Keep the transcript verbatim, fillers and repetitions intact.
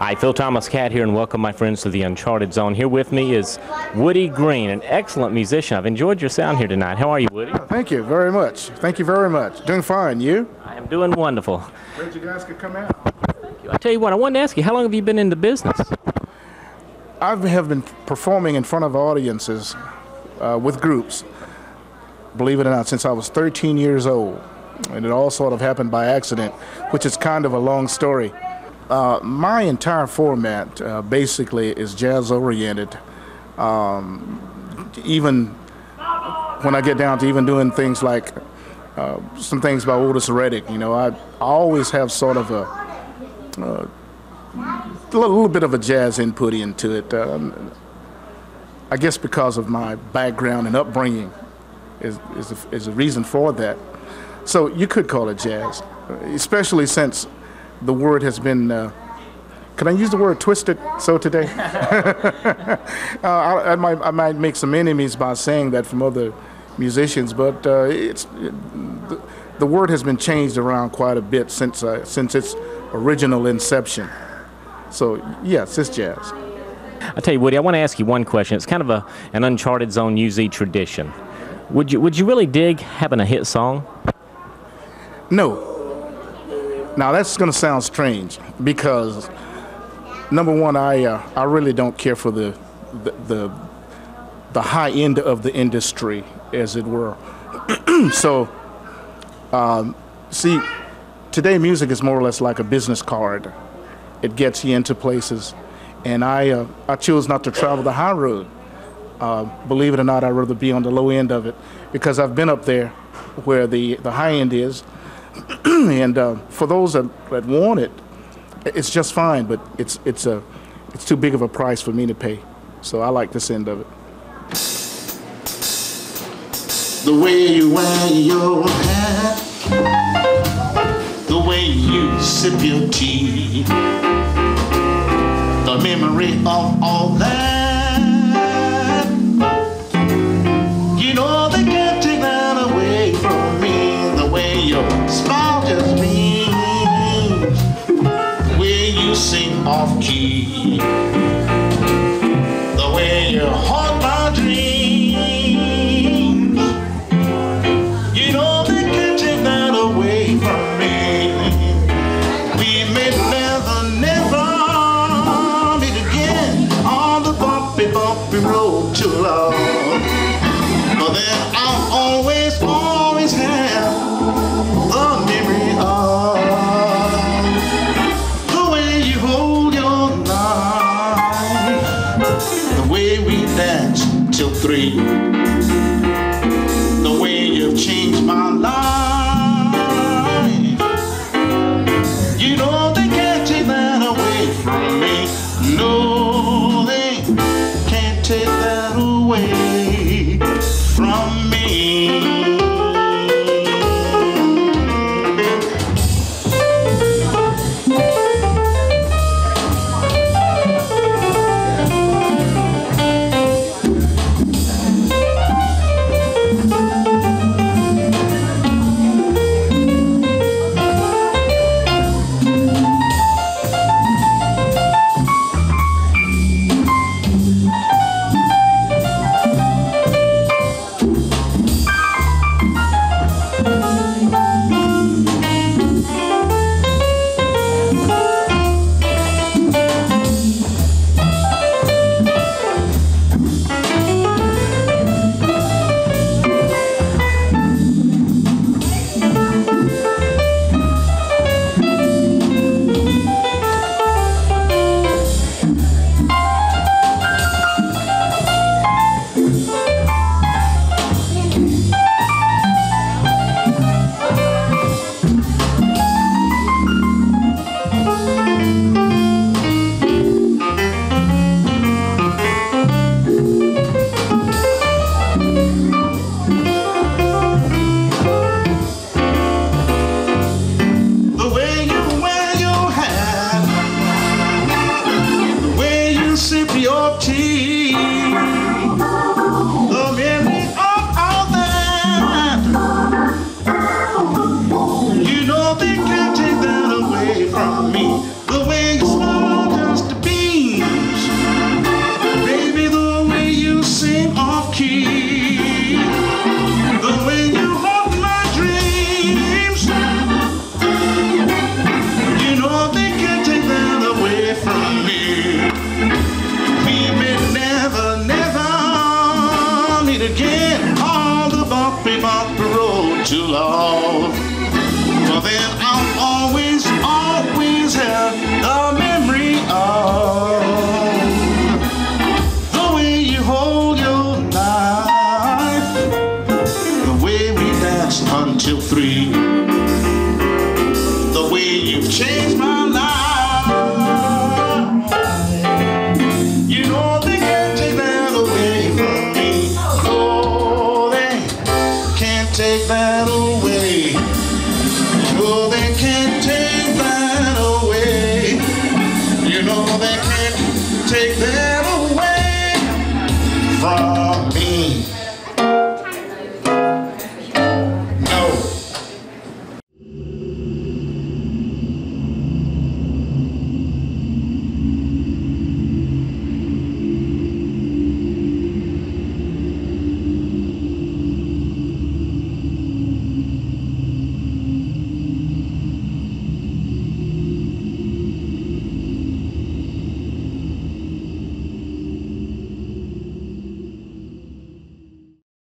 Hi, Phil Thomas Cat here, and welcome my friends to the Uncharted Zone. Here with me is Woody Green, an excellent musician. I've enjoyed your sound here tonight. How are you, Woody? Thank you very much. Thank you very much. Doing fine. You? I am doing wonderful. Glad you guys could come out. Thank you. I tell you what, I wanted to ask you, how long have you been in the business? I have been performing in front of audiences uh, with groups, believe it or not, since I was thirteen years old. And it all sort of happened by accident, which is kind of a long story. Uh, my entire format uh, basically is jazz-oriented. Um, even when I get down to even doing things like uh, some things by Otis Reddick, you know, I, I always have sort of a, uh, a little bit of a jazz input into it. Um, I guess because of my background and upbringing is, is, a, is a reason for that. So you could call it jazz, especially since the word has been, uh, can I use the word twisted so today? uh, I, I, might, I might make some enemies by saying that from other musicians, but uh, it's, it, the, the word has been changed around quite a bit since, uh, since its original inception. So yes, it's jazz. I tell you, Woody, I want to ask you one question. It's kind of a, an Uncharted Zone U Z tradition. Would you, would you really dig having a hit song? No. Now that's going to sound strange because, number one, I uh, I really don't care for the, the the the high end of the industry, as it were. So, um, see, today music is more or less like a business card. It gets you into places, and I uh, I choose not to travel the high road. Uh, believe it or not, I'd rather be on the low end of it because I've been up there where the the high end is. And uh, for those that, that want it, it's just fine. But it's it's a it's too big of a price for me to pay. So I like this end of it. The way you wear your hat, the way you sip your tea, the memory of all that. You know they can't take that away from me. The way your smile just means, the way you sing off key, the way you haunt my dreams. You know they can't take that away from me. We may never, never meet again on the bumpy, bumpy road to love. But then I'll always, always have the memory of the way you hold your knife. You've changed my life. You know they can't take that away from me. No, they can't take that away. No, they can't take that away. You know they can't take that